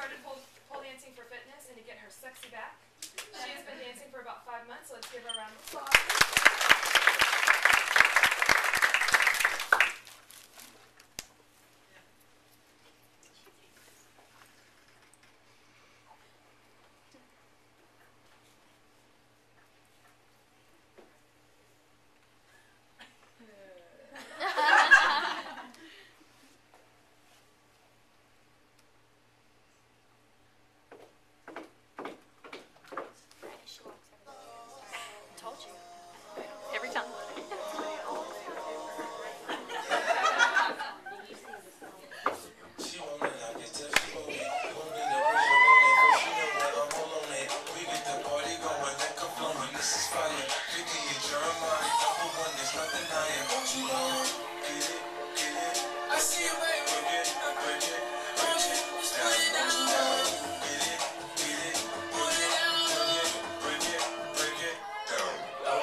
started pole dancing for fitness and to get her sexy back. She has been dancing for about 5 months, so let's give her a round of applause. Told you. Every time. She won't let I get till she won't get. Won't be the pressure on it, but she know that I'm all on it. We get the party going like a flowing. This is fire. Vicky and Jeremiah, number one, there's nothing I am. Won't you know? Get it, get it. I see you, baby. Break it, break it, break it. Let's put it down. Get it, get it. Put it down. Break it, break it, down.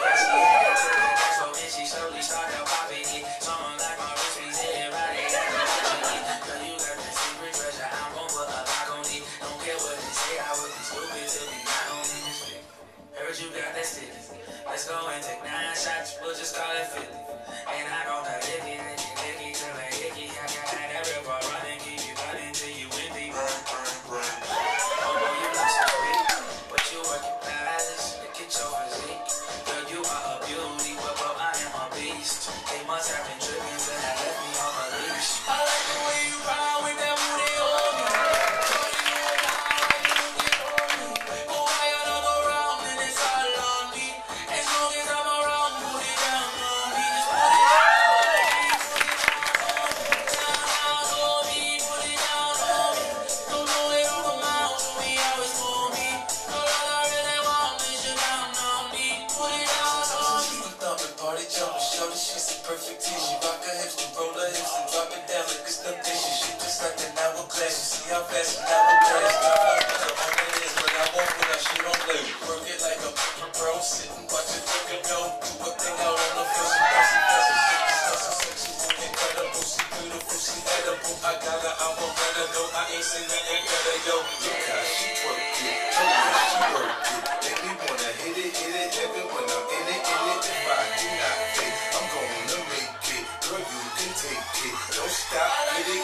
She slowly started popping it. Someone like my wrist be sitting right in girl, you got that secret treasure. I'm gon' put a lock on it. Don't care what they say, I would be stupid to be not on this shit. Heard you got that stick. Let's go and take 9 shots. We'll just call it 50. And I gon' cut licky till I hickey. I got that river running, keep you running till you empty. Oh, you look so sweet, but you working fast. Look at your physique. Girl, you are a beauty, but I am a beast. They must have been tripping till I left me on a leash. I like the way you ride with that booty on me. Girl, you know how you get on me. Go high another round and it's all on me. As long as I'm around, put it down on me. Just put it down on me. Put it down on me. Don't know it all come out on me, always for me. Girl, all I really want is you down on me. Put it down on me. She thumping, party jumping, shorty, she's a perfect team. She rock her hips and roll her hips and drop it down like it's nothing. She just like an hourglass. You see how fast an hourglass. Drop out with her on it is, but I won't when she don't play. Work it like a pro, sit and watch it fucking go. Do a thing out on the floor. She bouncy, bouncy, so sexual, incredible. She beautiful, she edible. I got her, I won't let her go. I ain't seen nothing better, yo. Look how she twerk it, told her she work it. Make me wanna hit it, heaven when I'm in it. If I do not fit, I'm gonna make it. Girl, you can take it. Don't stop, get it,